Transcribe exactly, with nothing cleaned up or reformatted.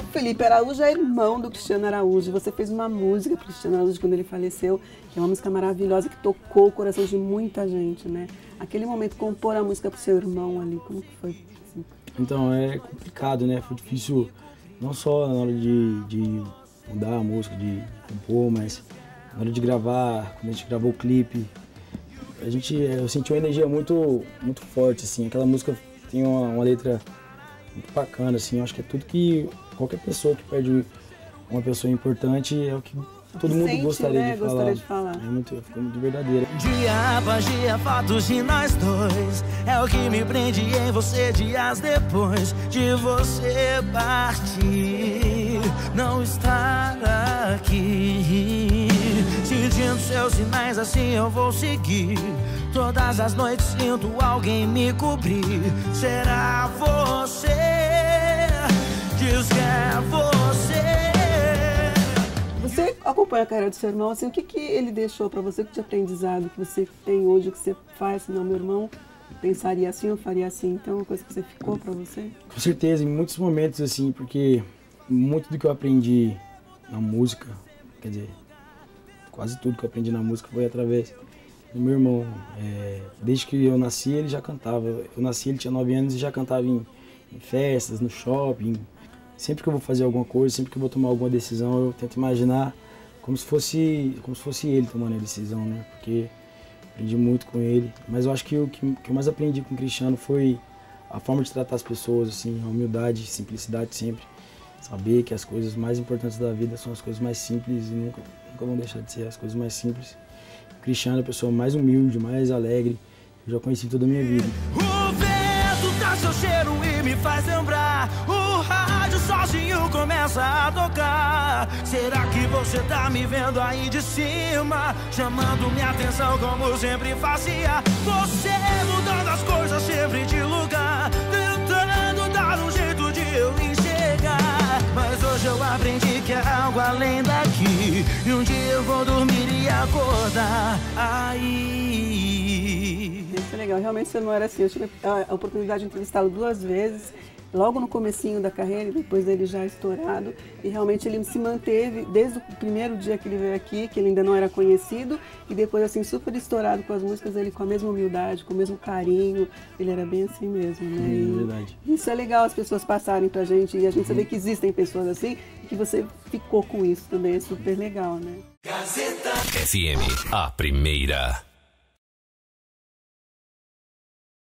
Felipe Araújo é irmão do Cristiano Araújo. Você fez uma música para o Cristiano Araújo quando ele faleceu, que é uma música maravilhosa que tocou o coração de muita gente, né? Aquele momento, compor a música para o seu irmão ali, como que foi? Assim? Então, é complicado, né? Foi difícil, não só na hora de, de mudar a música, de compor, mas na hora de gravar, quando a gente gravou o clipe, a gente, eu senti uma energia muito, muito forte, assim. Aquela música tem uma, uma letra muito bacana, assim. Eu acho que é tudo que qualquer pessoa que perde uma pessoa importante é o que todo mundo Sente, gostaria, né? de falar. gostaria de falar. É muito, ficou muito verdadeira. Dia após dia, fotos de nós dois. É o que me prende em você dias depois de você partir. Não estar aqui. Sentindo seus sinais, assim eu vou seguir. Todas as noites sinto alguém me cobrir. Será você? Diz que é você. Você acompanha a carreira do seu irmão, assim, o que, que ele deixou para você, que de aprendizado que você tem hoje, que você faz, não, meu irmão pensaria assim ou faria assim, então é uma coisa que você ficou para você? Com certeza, em muitos momentos, assim, porque muito do que eu aprendi na música, quer dizer, quase tudo que eu aprendi na música foi através do meu irmão. É, desde que eu nasci, ele já cantava. Eu nasci, ele tinha nove anos e já cantava em, em festas, no shopping. Sempre que eu vou fazer alguma coisa, sempre que eu vou tomar alguma decisão, eu tento imaginar como se fosse, como se fosse ele tomando a decisão, né? Porque aprendi muito com ele. Mas eu acho que o que, que eu mais aprendi com o Cristiano foi a forma de tratar as pessoas, assim, a humildade, simplicidade sempre. Saber que as coisas mais importantes da vida são as coisas mais simples e nunca, nunca vão deixar de ser as coisas mais simples. O Cristiano é a pessoa mais humilde, mais alegre que eu já conheci toda a minha vida. O vento dá seu cheiro e me faz lembrar. O rádio sozinho começa a tocar. Será que você tá me vendo aí de cima? Chamando minha atenção como sempre fazia. Você mudando as coisas sempre de lugar. Tentando dar um jeito de eu enxergar. Mas hoje eu aprendi que é algo além daqui. E um dia eu vou dormir e acordar aí. Isso é legal, realmente você não era assim. Eu tive a oportunidade de entrevistá-lo duas vezes, logo no comecinho da carreira e depois dele já estourado, e realmente ele se manteve desde o primeiro dia que ele veio aqui, que ele ainda não era conhecido, e depois assim super estourado com as músicas, ele com a mesma humildade, com o mesmo carinho, ele era bem assim mesmo, né? Sim, e verdade. Isso é legal as pessoas passarem pra gente e a gente saber que existem pessoas assim e que você ficou com isso também, é super legal, né? Gazeta F M, a primeira.